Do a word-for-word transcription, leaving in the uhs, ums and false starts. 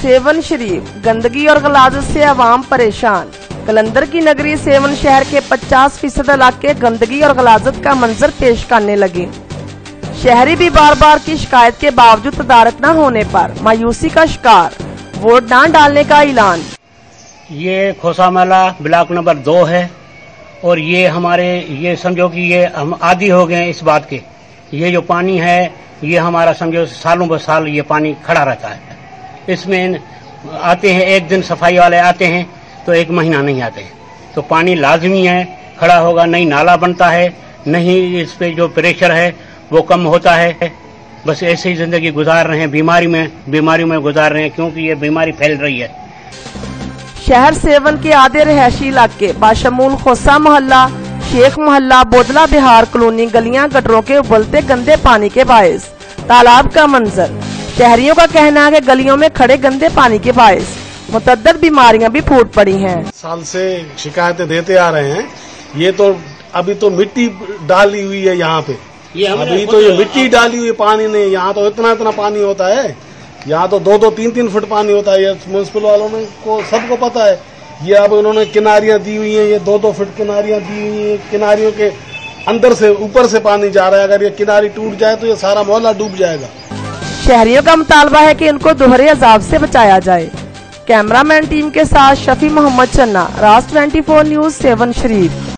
Seven शरीफ गंदगी और गलाजत से आवाम परेशान। कलंदर की नगरी सेवन शहर के पचास फीसद इलाके गंदगी और गलाजत का मंजर पेश करने लगे। शहरी भी बार बार की शिकायत के बावजूद तदारक न होने पर मायूसी का शिकार, वोट न डालने का ऐलान। ये खोसामला ब्लॉक नंबर दो है और ये हमारे ये समझो कि ये हम आदी हो गए इस बात के। ये जो पानी है ये हमारा समझो सालों ब साल ये पानी खड़ा रहता है। इसमें आते हैं एक दिन सफाई वाले आते हैं तो एक महीना नहीं आते हैं। तो पानी लाजमी है, खड़ा होगा, नहीं नाला बनता है, नहीं इस पे जो प्रेशर है वो कम होता है। बस ऐसे ही जिंदगी गुजार रहे हैं, बीमारी में बीमारी में गुजार रहे हैं क्योंकि ये बीमारी फैल रही है। शहर सेवन के आधे रहायशी इलाके बाशमूल खोसा मोहल्ला, शेख मोहल्ला, बोदला बिहार कॉलोनी गलियां गटरों के उबलते गंदे पानी के बायस तालाब का मंजर। शहरियों का कहना है कि गलियों में खड़े गंदे पानी के बायस मुतअद्दिद बीमारियां भी फूट पड़ी हैं। साल से शिकायतें देते आ रहे हैं। ये तो अभी तो मिट्टी डाली हुई है यहाँ पे, अभी तो ये मिट्टी डाली हुई पानी नहीं। यहाँ तो इतना इतना पानी होता है, यहाँ तो दो दो तीन तीन फुट पानी होता है। ये म्यूनसिपल वालों ने को सबको पता है। ये अब उन्होंने किनारियां दी हुई हैं, ये दो दो फुट किनारियां दी हुई हैं। किनारियों के अंदर से ऊपर से पानी जा रहा है। अगर ये किनारी टूट जाए तो ये सारा मोहल्ला डूब जाएगा। शहरियों का मुतालबा है कि इनको दोहरे अजाब से बचाया जाए। कैमरामैन टीम के साथ शफी मोहम्मद चन्ना, राज चौबीस न्यूज, सेवन शरीफ।